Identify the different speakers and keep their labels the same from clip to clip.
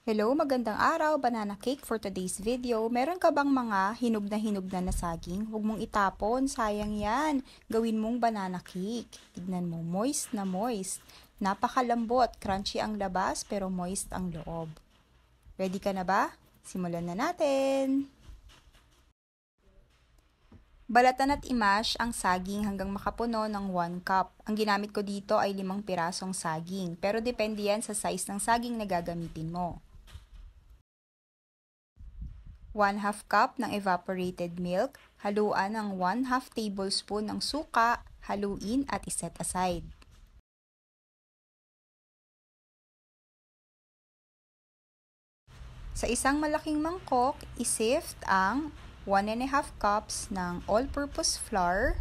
Speaker 1: Hello, magandang araw, banana cake for today's video. Meron ka bang mga hinog na saging? Huwag mong itapon, sayang yan. Gawin mong banana cake. Tignan mo, moist na moist. Napakalambot, crunchy ang labas pero moist ang loob. Ready ka na ba? Simulan na natin! Balatan at i-mash ang saging hanggang makapuno ng 1 cup. Ang ginamit ko dito ay 5 pirasong saging, pero depende yan sa size ng saging na gagamitin mo. 1/2 cup ng evaporated milk, haluan ng 1/2 tablespoon ng suka, haluin at iset aside. Sa isang malaking mangkok, isift ang 1½ cups ng all-purpose flour,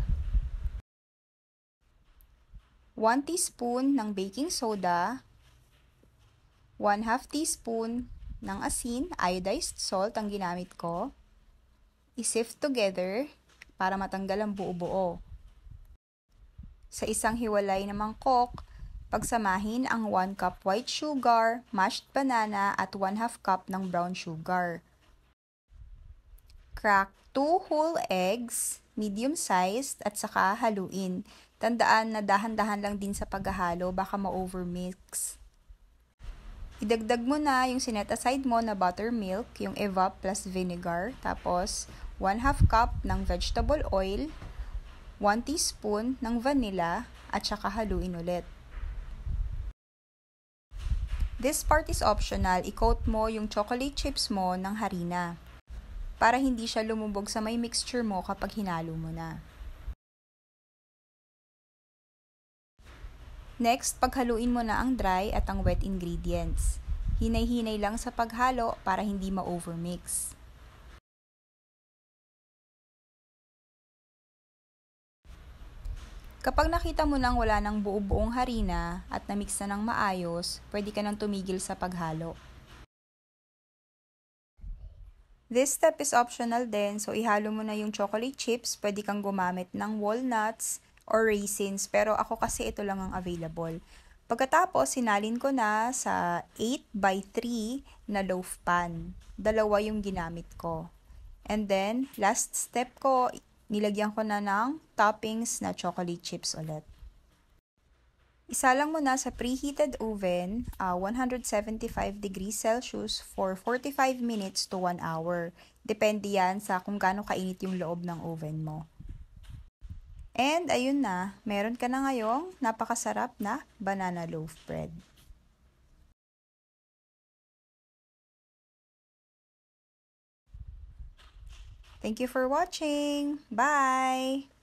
Speaker 1: 1 teaspoon ng baking soda, 1/2 teaspoon ng asin, iodized salt ang ginamit ko. I-sift together para matanggal ang buo-buo. Sa isang hiwalay na mangkok, pagsamahin ang 1 cup white sugar, mashed banana at 1/2 cup ng brown sugar. Crack 2 whole eggs, medium-sized at saka haluin. Tandaan na dahan-dahan lang din sa paghahalo, baka ma-overmix. Idagdag mo na yung sinet aside mo na buttermilk, yung evap plus vinegar, tapos 1/2 cup ng vegetable oil, 1 teaspoon ng vanilla, at saka haluin ulit. This part is optional, i-coat mo yung chocolate chips mo ng harina para hindi siya lumubog sa may mixture mo kapag hinalo mo na. Next, paghaluin mo na ang dry at ang wet ingredients. Hinay-hinay lang sa paghalo para hindi ma-overmix. Kapag nakita mo nang wala ng buo-buong harina at na-mix na ng maayos, pwede ka nang tumigil sa paghalo. This step is optional din, so ihalo mo na yung chocolate chips, pwede kang gumamit ng walnuts or raisins, pero ako kasi ito lang ang available. Pagkatapos, sinalin ko na sa 8x3 na loaf pan. 2 yung ginamit ko. And then, last step ko, nilagyan ko na ng toppings na chocolate chips ulit. Isalang mo na sa preheated oven, 175 degrees Celsius for 45 minutes to 1 hour. Depende yan sa kung gaano kainit yung loob ng oven mo. And ayun na, meron ka na ngayong napakasarap na banana loaf bread. Thank you for watching. Bye!